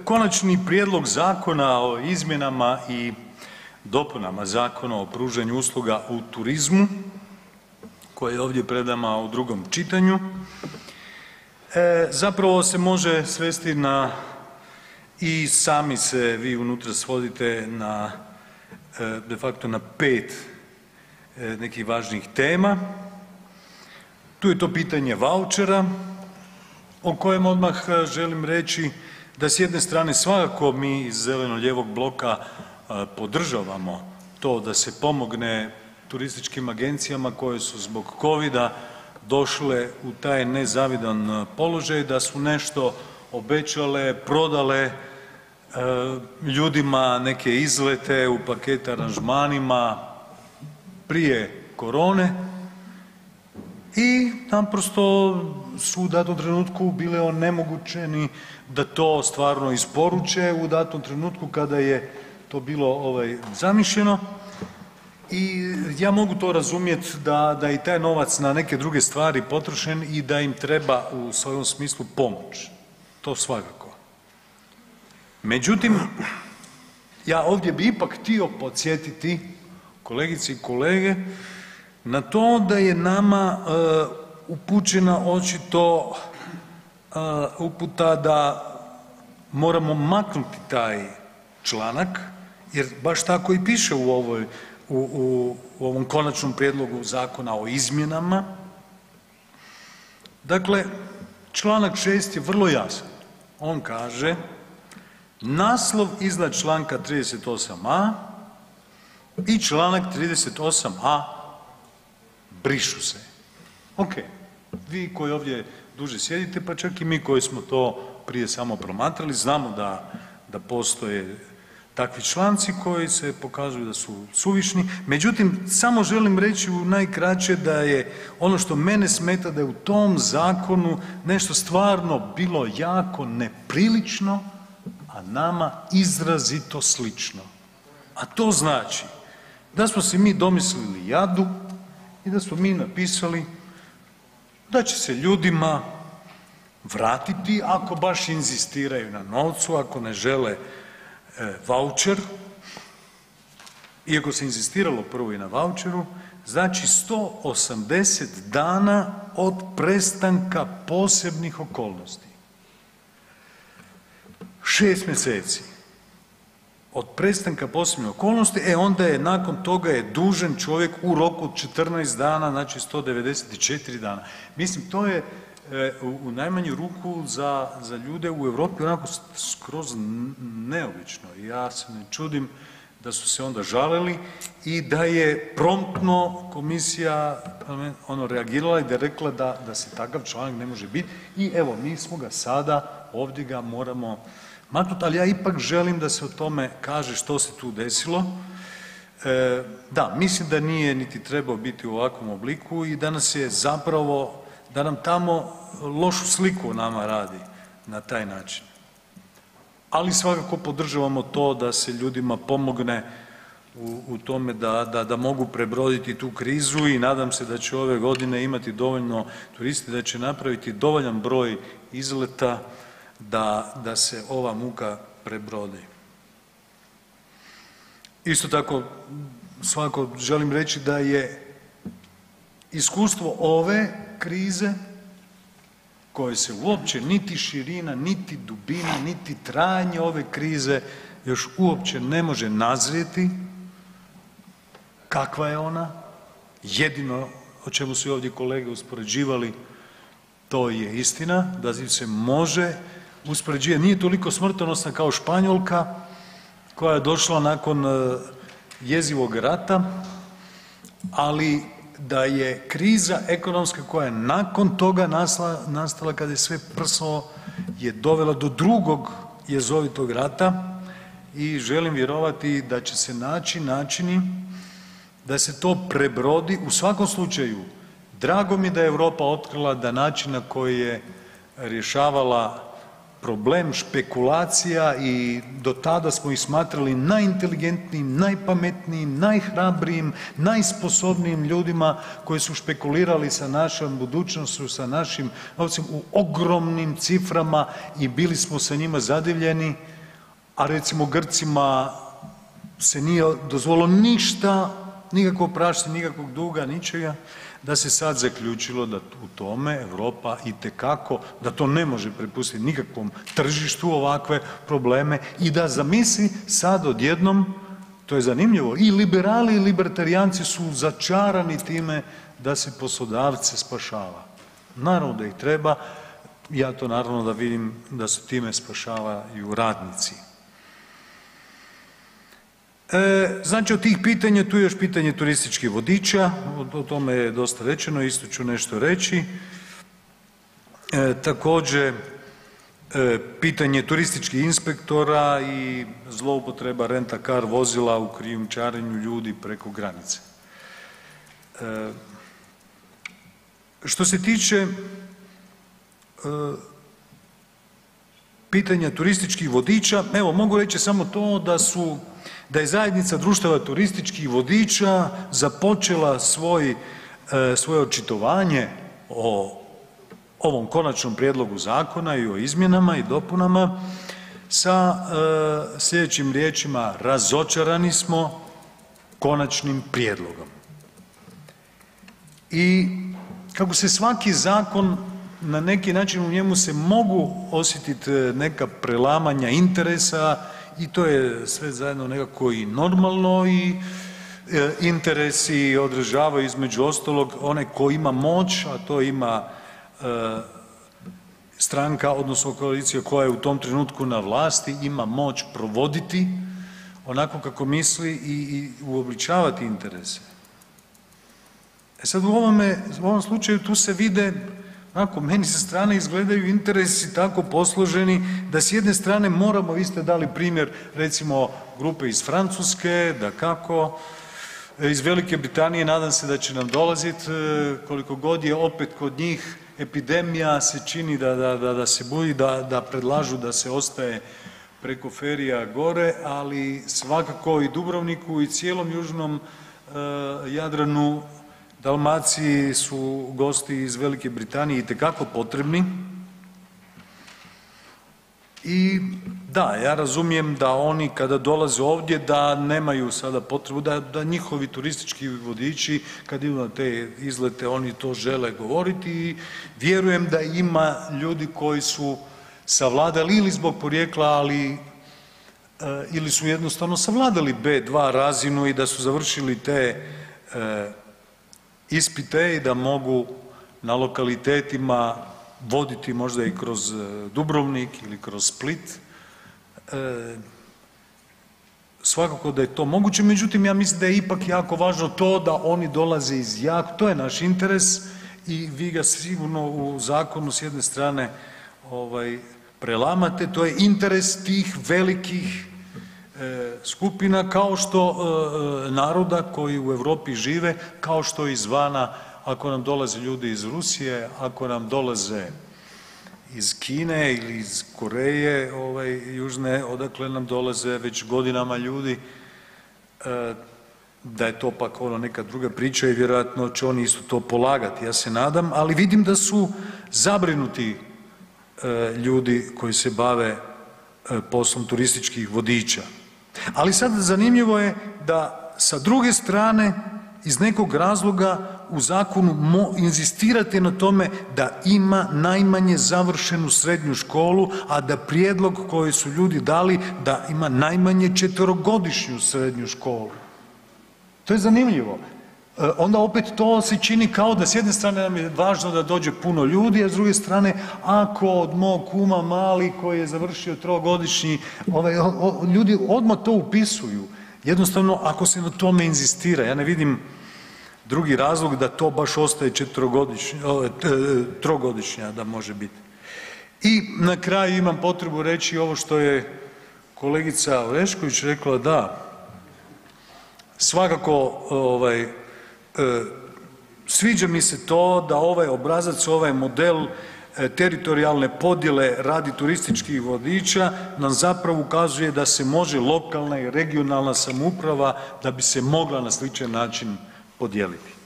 Konačni prijedlog zakona o izmjenama i dopunama Zakona o pružanju usluga u turizmu koji je ovdje pred nama u drugom čitanju, zapravo se može svesti na i sami se vi unutra svodite na de facto na 5 nekih važnih tema. Tu je to pitanje vaučera o kojem odmah želim reći da s jedne strane svakako mi iz zeleno-lijevog bloka podržavamo to da se pomogne turističkim agencijama koje su zbog covida došle u taj nezavidan položaj, da su nešto obećale, prodale ljudima neke izlete u paket aranžmanima prije korone i naprosto su u datom trenutku bile onemogućeni da to stvarno isporuče u datom trenutku kada je to bilo zamišljeno. I ja mogu to razumjeti da i taj novac na neke druge stvari potrošen i da im treba u svojom smislu pomoć, to svakako. Međutim, ja ovdje bi ipak htio podsjetiti kolegice i kolege na to da je nama upućena očito uputa da moramo maknuti taj članak, jer baš tako i piše u ovom konačnom prijedlogu zakona o izmjenama. Dakle, članak 6. je vrlo jasan. On kaže: naslov iznad članka 38a i članak 38a brišu se. Ok, vi koji ovdje duže sjedite, pa čak i mi koji smo to prije samo promatrali, znamo da postoje takvi članci koji se pokazuju da su suvišni. Međutim, samo želim reći u najkraće da je ono što mene smeta da je u tom zakonu nešto stvarno bilo jako neprilično, a nama izrazito slično. A to znači da smo si mi domislili jadu i da smo mi napisali da će se ljudima vratiti ako baš inzistiraju na novcu, ako ne žele vaučer, iako se inzistiralo prvo i na vaučeru, znači 180 dana od prestanka posebnih okolnosti. 6 mjeseci od prestanka posebnih okolnosti, onda je nakon toga je dužan čovjek u roku od 14 dana, znači 194 dana. Mislim, to je u najmanju ruku za ljude u Europi onako skroz neobično. Ja se ne čudim da su se onda žalili i da je promptno komisija reagirala i da je rekla da se takav članak ne može biti. I evo, mi smo ga sada, ovdje ga moramo maknuti, ali ja ipak želim da se o tome kaže što se tu desilo. Da, mislim da nije niti trebao biti u ovakvom obliku i da nas je zapravo, da nam tamo lošu sliku o nama radi na taj način. Ali svakako podržavamo to da se ljudima pomogne u tome da mogu prebroditi tu krizu i nadam se da će ove godine imati dovoljno turisti, da će napraviti dovoljan broj izleta da se ova muka prebrodi. Isto tako, svakako želim reći da je iskustvo ove krize koje se uopće niti širina, niti dubina, niti trajanje ove krize još uopće ne može nazrijeti kakva je ona. Jedino o čemu su ovdje kolege uspoređivali, to je istina, da se može uspoređivati. Nije toliko smrtonosna kao Španjolka koja je došla nakon jezivog rata, ali da je kriza ekonomska koja je nakon toga nastala kada je sve prsnulo je dovela do drugog jezovitog rata i želim vjerovati da će se naći načini da se to prebrodi. U svakom slučaju, drago mi da je Europa otkrila da način na koji je rješavala problem špekulacija i do tada smo ih smatrali najinteligentnijim, najpametnijim, najhrabrijim, najsposobnijim ljudima koji su špekulirali sa našom budućnošću, sa našim novcem u ogromnim ciframa i bili smo sa njima zadivljeni. a recimo Grcima se nije dozvolilo ništa, nikakvo praštanje, nikakvog duga, ničega, da se sad zaključilo da u tome Europa itekako, da to ne može prepustiti nikakvom tržištu ovakve probleme i da zamisli sad odjednom, to je zanimljivo, i liberali i libertarijanci su začarani time da se poslodavce spašava. Naravno da ih treba, ja to naravno da vidim da se time spašavaju radnici. Znači od tih pitanja, tu je još pitanje turističkih vodiča, o tome je dosta rečeno, isto ću nešto reći. Također, pitanje turističkih inspektora i zloupotreba rent-a-car vozila u krijumčarenju ljudi preko granice. Što se tiče pitanja turističkih vodiča, evo mogu reći samo to da je zajednica društava turističkih vodiča započela svoje očitovanje o ovom konačnom prijedlogu zakona i o izmjenama i dopunama sa sljedećim riječima: razočarani smo konačnim prijedlogom. I kako se svaki zakon na neki način u njemu se mogu osjetiti neka prelamanja interesa i to je sve zajedno nekako i normalno i interesi održavaju između ostalog onaj ko ima moć, a to ima stranka odnosno koalicija koja je u tom trenutku na vlasti, ima moć provoditi onako kako misli i uobličavati interese. Sad u ovom slučaju tu se vide, onako meni sa strane izgledaju interesi tako posloženi da s jedne strane moramo, vi ste dali primjer recimo grupe iz Francuske, dakako, iz Velike Britanije, nadam se da će nam dolaziti, koliko god je opet kod njih epidemija se čini da se boji, da predlažu da se ostaje preko ferija gore, ali svakako i Dubrovniku i cijelom južnom Jadranu, Dalmaciji su gosti iz Velike Britanije itekako potrebni. I da, ja razumijem da oni kada dolaze ovdje da nemaju sada potrebu, da njihovi turistički vodiči kad idu na te izlete oni to žele govoriti i vjerujem da ima ljudi koji su savladali ili zbog porijekla, ali ili su jednostavno savladali B2 razinu i da su završili te ispite i da mogu na lokalitetima voditi možda i kroz Dubrovnik ili kroz Split. Svakako da je to moguće, međutim ja mislim da je ipak jako važno to da oni dolaze iz to je naš interes i vi ga sigurno u zakonu s jedne strane prelamate, to je interes tih velikih skupina kao što naroda koji u Europi žive, kao što izvana, ako nam dolaze ljudi iz Rusije, ako nam dolaze iz Kine ili iz Koreje južne, odakle nam dolaze već godinama ljudi, da je to pak neka druga priča i vjerojatno će oni isto to polagati, ja se nadam, ali vidim da su zabrinuti ljudi koji se bave poslom turističkih vodiča. Ali sad zanimljivo je da sa druge strane iz nekog razloga u zakonu inzistirate na tome da ima najmanje završenu srednju školu, a da prijedlog koji su ljudi dali da ima najmanje 4-godišnju srednju školu. To je zanimljivo. Onda opet to se čini kao da s jedne strane nam je važno da dođe puno ljudi, a s druge strane ako od mog kuma mali koji je završio 3-godišnji, ljudi odmah to upisuju. Jednostavno ako se na tome inzistira, ja ne vidim drugi razlog da to baš ostaje 3-godišnja da može biti. I na kraju imam potrebu reći ovo što je kolegica Orešković rekla, da svakako sviđa mi se to da ovaj obrazac, ovaj model teritorijalne podjele radi turističkih vodiča nam zapravo ukazuje da se može lokalna i regionalna samouprava da bi se mogla na sličan način podijeliti.